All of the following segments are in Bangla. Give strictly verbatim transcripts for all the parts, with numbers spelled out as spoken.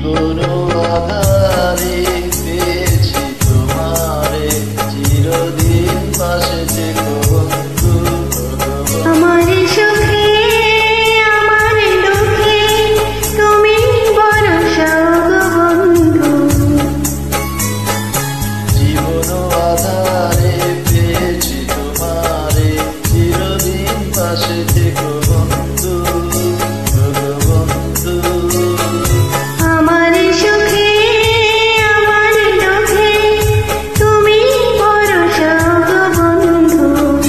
জীবন আধারে পেয়েছি তোমারে, চিরদিন পাশে থেকো বন্ধু। আমার সুখে আমার দুঃখে তুমি ভরসা বন্ধু। জীবন আধারে পেয়েছি তোমারে, চিরদিন পাশে থেকো বন্ধু বন্ধু। আমার সুখে আমার দুঃখে তুমি ভরসা বন্ধু।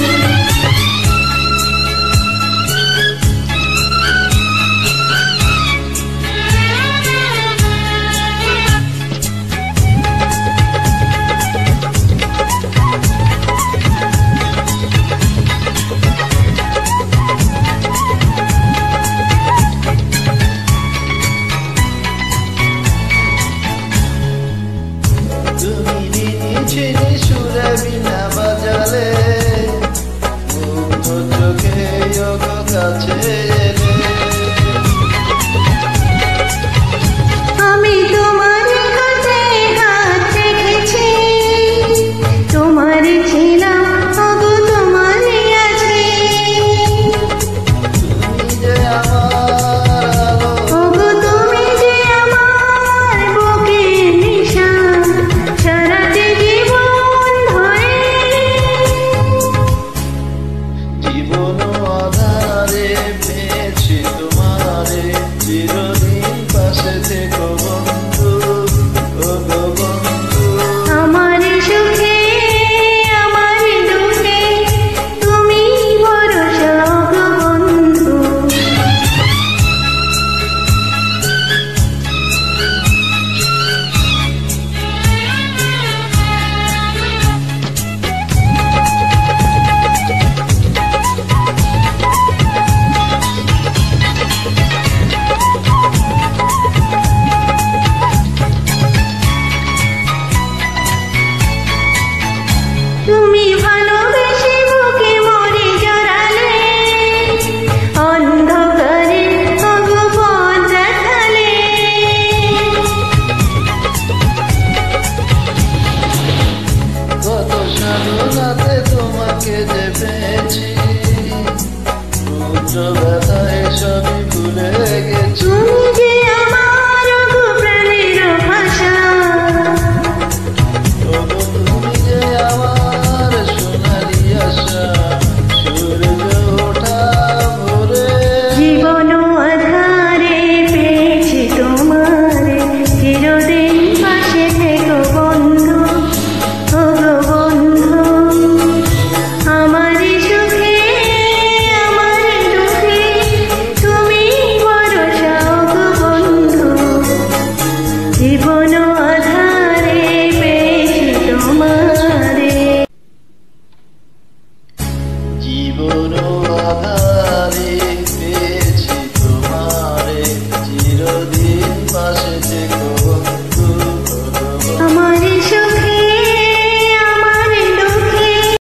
তুমি নিঝিনি সুরে বিনা বাজালে, মুগ্ধ চোখে যোগ কাছে এলে। আমি তোমার হাতে হাত রেখেছি, তোমার ছিলাম তবু তোমারই আছি। তুমি যে আমার আলো, ওগো তুমি যে আমার বুকের নিশান, সারাটি জীবন ধরে। জীবন আধারে পেয়েছি তোমারে, চিরদিন পাশে থেকো বন্ধু ও গো বন্ধু। আমার সুখে আমার দুঃখে তুমি ভরসা গো বন্ধু। তুমি ভালোবেসে বুকে মরে জড়ালে, অন্ধকারে তবু পথ দেখালে। কত সাধনাতে তোমাকে যে পেয়েছি, পুত্র ব্যথায় সবই ভুলে গেছি। তুমি যে আমার গো প্রাণের ভাষা, ওগো তুমি যে আমার সোনালি আশা, সূর্য ওঠা ভোরে। জীবন আধারে পেয়েছি তোমারে, চিরদিন পাশে থেকো বন্ধু ও গো বন্ধু। আমার সুখে আমার দুঃখে তুমি ভরসা গো বন্ধু। জীবন